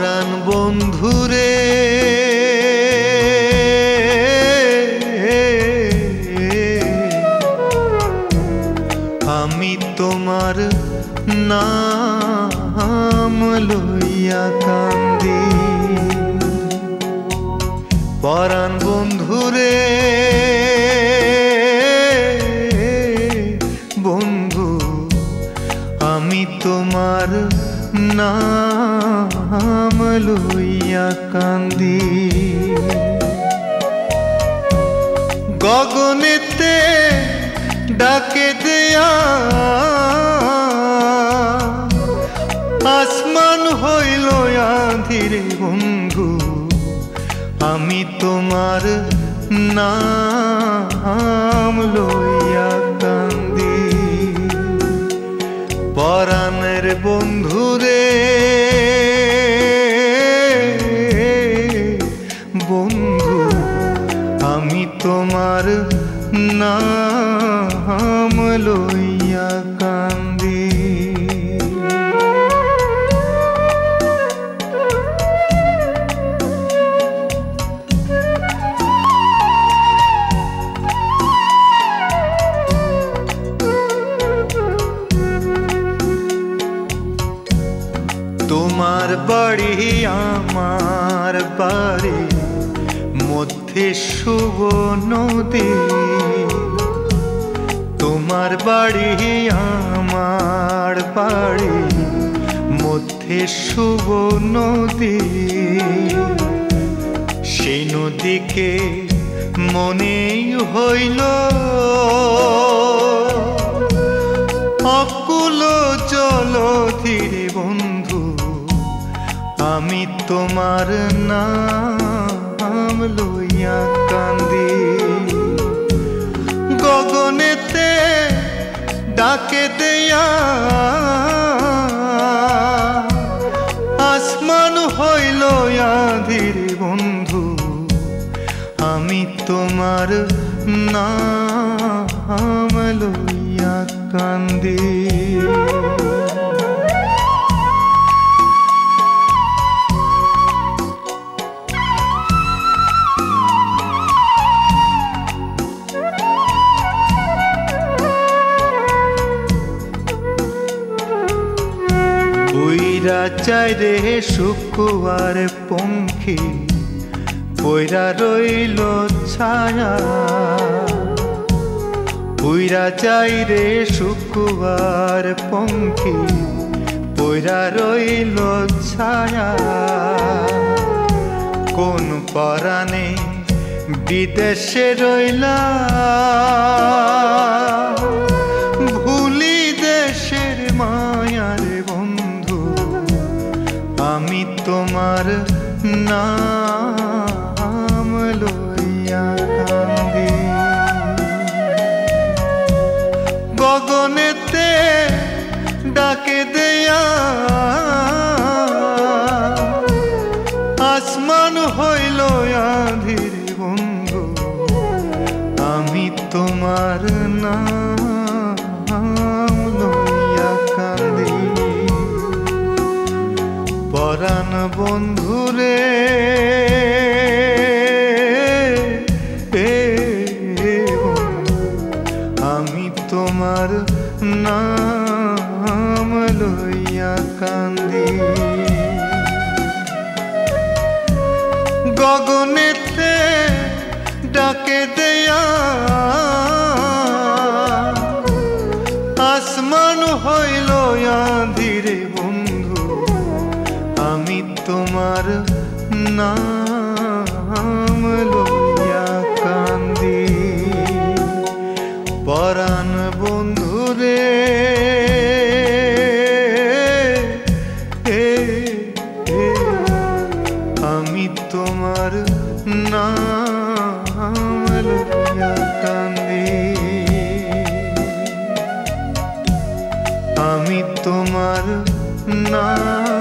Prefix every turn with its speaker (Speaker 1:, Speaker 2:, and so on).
Speaker 1: পরাণ বন্ধুরে আমি তোমার নাম লইয়া কান্দি। পরাণ বন্ধুরে বন্ধু আমি তোমার নাম লইয়া কান্দি। গগনেতে ডাকে দেয়া আসমান হইল আঁধিরে বন্ধু আমি তোমার নাম লইয়া কান্দি। পরাণের বন্ধুরে বন্ধু আমি তোমার নাম লইয়া কান্দি। তোমার বাড়ি আমার বাড়ি মধ্যে শুভ নদী। তোমার বাড়ি আমার বাড়ি মধ্যে শুভ নদী। সেই নদীকে মনেই হইল অকুল জলধিরে বন্ধু আমি তোমার নাম লইয়া কান্দি। গগনেতে ডাকে দেয়া আসমান হইল আঁধিরে বন্ধু আমি তোমার নাম লইয়া কান্দি। পইরা চাই রে শুকুয়ার পঙ্খী পইরা রইল ছায়া। পইরা চাই রে শুকুয়ার পঙ্খী পইরা রইল ছায়া। কোন পরাণে বিদেশে রইলা ভুলি দেশের মায়ার বন্ধু আমি তোমার নাম লইয়া কান্দি। গগনেতে ডাকে দেয়া আসমান হইল আঁধিরে বন্ধু আমি তোমার নাম লইয়া কান্দি। পরাণ বন্ধুরে আমি তোমার নাম লইয়া কান্দি। গগনেতে ডাকে দেয়া আসমান হইল আঁধিরে বন্ধু আমি তোমার নাম লইয়া কান্দি। পরাণ বন্ধুরে আমি তোমার নাম লইয়া কান্দি। আমি তোমার নাম